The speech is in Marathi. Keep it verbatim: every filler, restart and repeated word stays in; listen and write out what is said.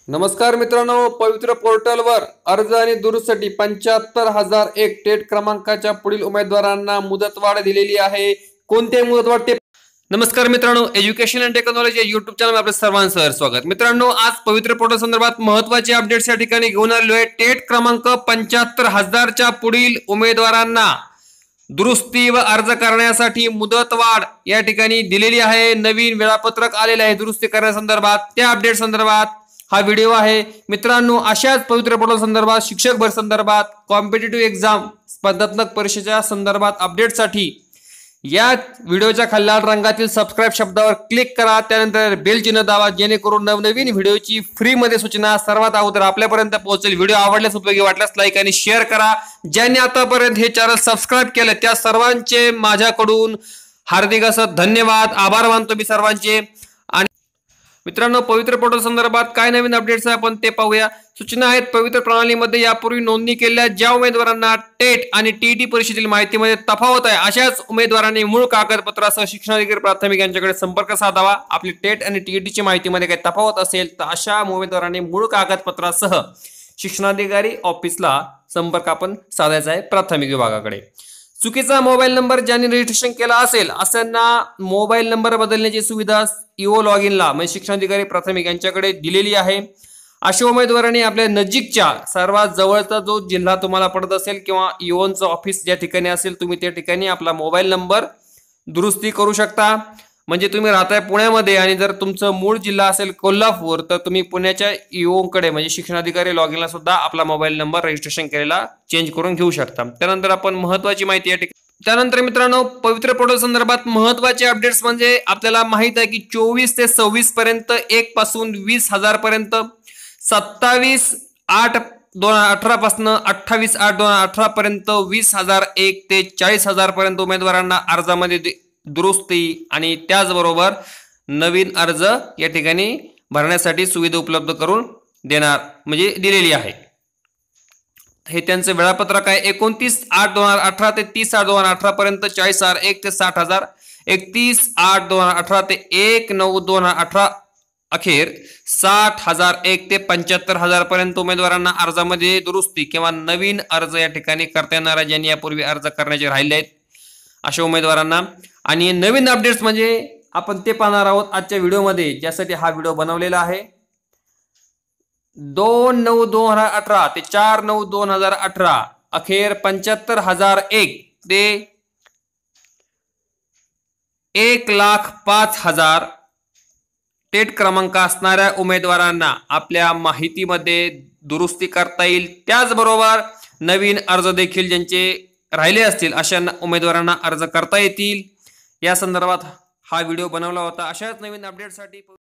नमस्कार मित्रांनो, पवित्र पोर्टलवर अर्ज आणि दुरुस्तीसाठी पंच्याहत्तर हजार एक टेट क्रमांकाच्या पुढील उमेदवारांना मुदतवाढ दिलेली आहे. कोणते मुदतवाढ ते नमस्कार मित्रांनो, education and technology YouTube channel आपल्या सर्वांचं स्वागत. मित्रांनो, आज पवित्र पोर्टल संदर्भात महत्त्वाचे अपडेट्स या ठिकाणी घेऊन आलेलो आहे. टेट क्रमांक पंच्याहत्तर हजारच्या पुढील उमेदवारांना दुरुस्ती व अर्ज करण्यासाठी मुदतवाढ या ठिकाणी दिलेली आहे. नवीन वेळापत्रक आलेले आहे दुरुस्ती करण्यासंदर्भात. त्या अपडेट संदर्भात हा व्हिडिओ आहे. मित्रांनो, अशाच पवित्र पोर्टल संदर्भात, शिक्षक भर संदर्भात, कॉम्पिटिटिव्ह एक्झाम स्पर्धात्मक परीक्षेच्या संदर्भात अपडेटसाठी या व्हिडिओच्या खालील रंगातील सबस्क्राइब शब्दावर क्लिक करा. त्यानंतर बेल चिन्ह दाबा, जेणेकरून नवनवीन व्हिडिओची फ्री मध्ये सूचना सर्वात अगोदर आपल्यापर्यंत पोहोचेल. व्हिडिओ आवडल्यास, उपयोगी वाटल्यास लाईक आणि शेअर करा. ज्यांनी आतापर्यंत हे चॅनल सबस्क्राइब केले त्या सर्वांचे माझ्याकडून हार्दिक असं धन्यवाद, आभार मानतो मी सर्वांचे. मित्रांनो, पवित्र पोर्टल संदर्भात काय नवीन अपडेट्स आहे आपण ते पाहूया. सूचना आहेत. पवित्र प्रणालीमध्ये यापूर्वी नोंदणी केलेल्या ज्या उमेदवारांना टेट आणि टीईटी परीक्षेतील माहितीमध्ये तफावत आहे, अशाच उमेदवारांनी मूळ कागदपत्रासह शिक्षणाधिकारी प्राथमिक यांच्याकडे संपर्क साधावा. आपली टेट आणि टीईटीची माहितीमध्ये काही तफावत असेल तर अशा उमेदवारांनी मूळ कागदपत्रासह शिक्षणाधिकारी ऑफिसला संपर्क आपण साधायचा आहे प्राथमिक विभागाकडे. चुकीचा मोबाईल नंबर ज्यांनी रजिस्ट्रेशन केला असेल अशांना मोबाईल नंबर बदलण्याची सुविधा इओ लॉग इनला म्हणजे शिक्षणाधिकारी प्राथमिक यांच्याकडे दिलेली आहे. अशा उमेदवारांनी आपल्या नजीकच्या सर्वात जवळचा जो जिल्हा तुम्हाला पडत असेल किंवा इओनचं ऑफिस ज्या ठिकाणी असेल तुम्ही त्या ठिकाणी आपला मोबाईल नंबर दुरुस्ती करू शकता. म्हणजे तुम्ही राहताय पुण्यामध्ये आणि जर तुमचं मूळ जिल्हा असेल कोल्हापूर तर तुम्ही पुण्याच्या इओकडे म्हणजे शिक्षणाधिकारी लॉग इनला सुद्धा आपला मोबाईल नंबर रजिस्ट्रेशन केलेला चेंज करून घेऊ शकता. त्यानंतर आपण महत्वाची माहिती या ठिकाणी त्यानंतर मित्रांनो, पवित्र पोर्टल संदर्भात महत्वाचे अपडेट्स म्हणजे आपल्याला माहित आहे की चोवीस ते सव्वीस पर्यंत एक पासून वीस हजार पर्यंत, सत्तावीस आठ दोन हजार अठरा पासून अठ्ठावीस आठ दोन हजार अठरा पर्यंत वीस हजार एक ते चाळीस हजार पर्यंत उमेदवारांना अर्जामध्ये दुरुस्ती आणि त्याचबरोबर नवीन अर्ज या ठिकाणी भरण्यासाठी सुविधा उपलब्ध करून देणार म्हणजे दिलेली आहे. हे त्यांचे वेळापत्रक आहे. एकोणतीस आठ दोन हजार अठरा ते तीस आठ दोन हजार अठरा पर्यंत चाळीस हजार एक ते साठ हजार, एकतीस आठ दोन हजार अठरा ते एक नऊ दोन हजार अठरा अखेर साठ हजार एक ते पंच्याहत्तर हजार पर्यंत उमेदवारांना अर्जामध्ये दुरुस्ती किंवा नवीन अर्ज या ठिकाणी करता येणार आहे, ज्यांनी यापूर्वी अर्ज करण्याचे राहिले आहेत अशा उमेदवारांना. आणि नवीन अपडेट्स म्हणजे आपण ते पाहणार आहोत आजच्या व्हिडिओमध्ये, ज्यासाठी हा व्हिडिओ बनवलेला आहे. दोन नऊ दोन हजार अठरा ते चार नऊ दोन हजार अठरा अखेर पंच्याहत्तर हजार एक ते एक लाख पाच हजार टेट क्रमांक असणाऱ्या उमेदवारांना आपल्या माहितीमध्ये दुरुस्ती करता येईल. त्याचबरोबर नवीन अर्ज देखील ज्यांचे राहिले असतील अशा उमेदवारांना अर्ज करता येतील. या संदर्भात हा व्हिडिओ बनवला होता. अशाच नवीन अपडेटसाठी